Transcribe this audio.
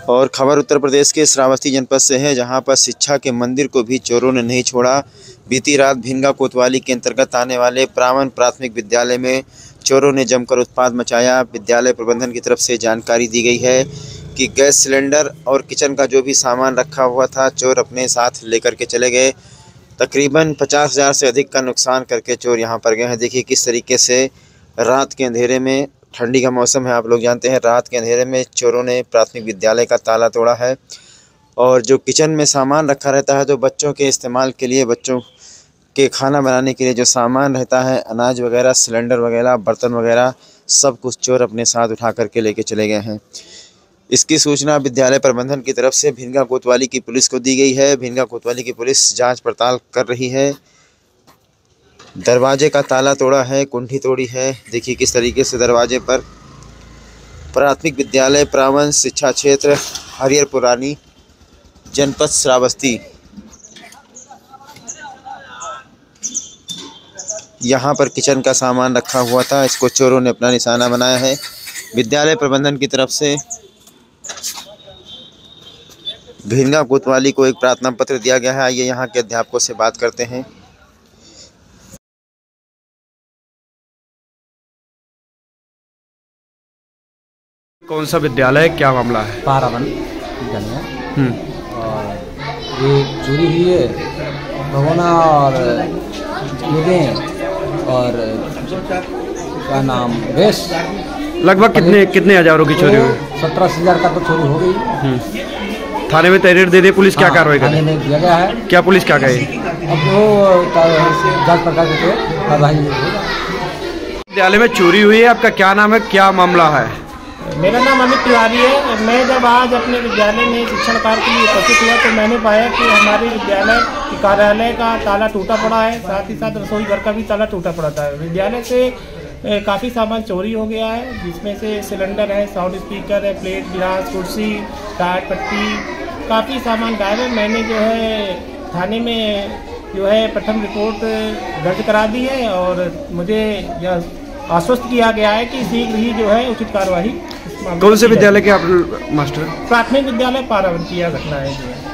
और खबर उत्तर प्रदेश के श्रावस्ती जनपद से है, जहां पर शिक्षा के मंदिर को भी चोरों ने नहीं छोड़ा। बीती रात भिनगा कोतवाली के अंतर्गत आने वाले प्रावन प्राथमिक विद्यालय में चोरों ने जमकर उत्पात मचाया। विद्यालय प्रबंधन की तरफ से जानकारी दी गई है कि गैस सिलेंडर और किचन का जो भी सामान रखा हुआ था, चोर अपने साथ लेकर के चले गए। तकरीबन 50,000 से अधिक का नुकसान करके चोर यहां पर गए हैं। देखिए किस तरीके से रात के अंधेरे में, ठंडी का मौसम है, आप लोग जानते हैं, रात के अंधेरे में चोरों ने प्राथमिक विद्यालय का ताला तोड़ा है। और जो किचन में सामान रखा रहता है, जो बच्चों के इस्तेमाल के लिए, बच्चों के खाना बनाने के लिए जो सामान रहता है, अनाज वगैरह, सिलेंडर वगैरह, बर्तन वगैरह, सब कुछ चोर अपने साथ उठा करके लेके चले गए हैं। इसकी सूचना विद्यालय प्रबंधन की तरफ से भिनगा कोतवाली की पुलिस को दी गई है। भिनगा कोतवाली की पुलिस जांच पड़ताल कर रही है। दरवाजे का ताला तोड़ा है, कुंडी तोड़ी है। देखिए किस तरीके से दरवाजे पर प्राथमिक विद्यालय प्रावन शिक्षा क्षेत्र हरियर पुरानी जनपद श्रावस्ती, यहाँ पर किचन का सामान रखा हुआ था, इसको चोरों ने अपना निशाना बनाया है। विद्यालय प्रबंधन की तरफ से भिनगा कोतवाली को एक प्रार्थना पत्र दिया गया है। आइए यहाँ के अध्यापकों से बात करते हैं। कौन सा विद्यालय, क्या मामला है? पारावन विद्यालय। और ये चोरी हुई है, भगोना और और क्या नाम गैस। लगभग कितने हजारों की चोरी हुई? 17,000 का तो चोरी हो गई। थाने में तहरीर दे दी, पुलिस क्या कार्रवाई करे? थाने में दिया गया है। क्या पुलिस क्या कहे? अब वो जांच पड़ताल करके कार्रवाई होगा। विद्यालय में चोरी हुई है, आपका क्या नाम है, क्या मामला है? मेरा नाम अमित तिवारी है। मैं जब आज अपने विद्यालय में शिक्षण कार्य के लिए उपस्थित हुआ तो मैंने पाया कि हमारे विद्यालय के कार्यालय का ताला टूटा पड़ा है, साथ ही साथ रसोई घर का भी ताला टूटा पड़ा था। विद्यालय से काफ़ी सामान चोरी हो गया है, जिसमें से सिलेंडर है, साउंड स्पीकर है, प्लेट, गिलास, कुर्सी, टायर पट्टी, काफ़ी सामान गायब है। मैंने जो है थाने में जो है प्रथम रिपोर्ट दर्ज करा दी है और मुझे यह आश्वस्त किया गया है कि शीघ्र ही जो है उचित कार्रवाई। कौन से विद्यालय के आप मास्टर? प्राथमिक विद्यालय पारावन की यह घटना है जो है।